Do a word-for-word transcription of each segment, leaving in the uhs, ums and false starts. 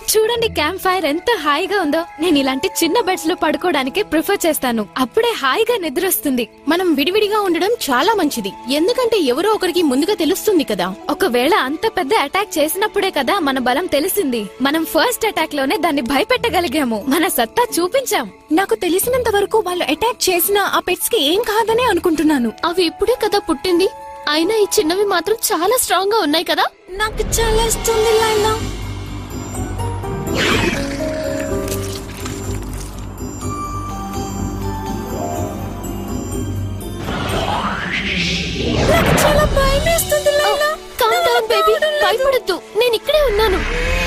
చూడండి camp fire ఎంత హాయిగా ఉందో. నేను ఇలాంటి చిన్న బెడ్స్ లో పడుకోవడానికి ప్రిఫర్ చేస్తాను. అప్పుడే హాయిగా నిద్ర వస్తుంది. మనం విడివిడిగా ఉండడం చాలా మంచిది, ఎందుకంటే ఎవరో ఒకరికి ముందుగా తెలుస్తుంది కదా. ఒకవేళ అంత పెద్ద అటాక్ చేసినప్పుడే కదా మన బలం తెలిసింది. మనం ఫస్ట్ అటాక్ లోనే దాన్ని భయపెట్టగలిగాము. మన సత్తా చూపించాం. నాకు తెలిసినంత వరకు వాళ్ళు అటాక్ చేసిన ఆ పెట్స్ కి ఏం కాదనే అనుకుంటున్నాను. అవి ఇప్పుడే కదా పుట్టింది. అయినా ఈ చిన్నవి మాత్రం చాలా స్ట్రాంగ్ గా ఉన్నాయి కదా. నాకు చాలా ఇస్తుంది లైలా. నాకు చాలా భయమేస్తుంది లైలా. కామ్ డౌన్ బేబీ, భయపడద్దు, నేను ఇక్కడే ఉన్నాను.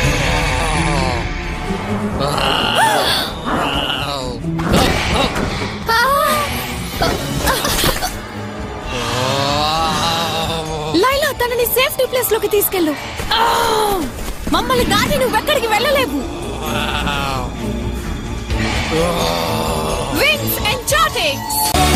లైలా, తనని సేఫ్టీ ప్లేస్ లోకి తీసుకెళ్ళు. మమ్మల్ని దాటి నువ్వెక్కడికి వెళ్ళలేవు. Wings enchantings.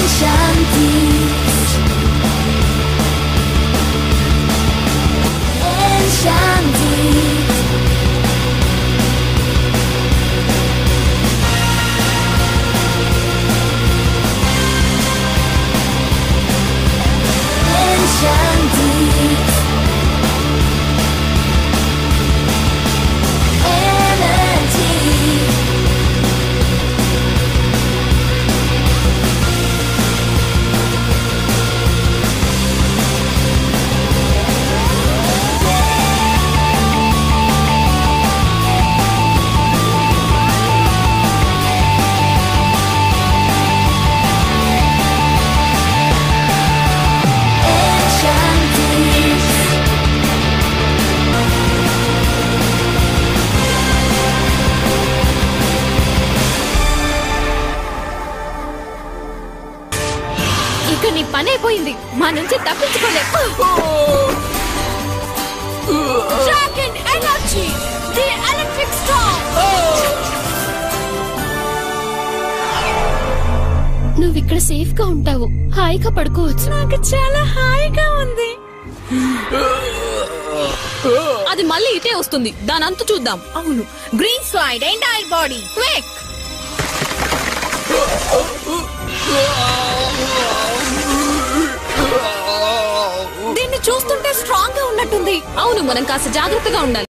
ఇక నీ పని అయిపోయింది. మా నుంచి తప్పించుకోలేవు. Dragon energy, the electric storm. నువ్వు ఇక్కడ సేఫ్ గా ఉంటావు, హాయిగా పడుకోవచ్చు. నాకు చాలా హాయిగా ఉంది. అది మళ్ళీ ఇటే వస్తుంది, దాని అంతు చూద్దాం. అవును, green slide entire body quick. దీన్ని చూస్తుంటే స్ట్రాంగ్ గా ఉన్నట్టుంది. అవును, మనం కాస్త జాగ్రత్తగా ఉండాలి.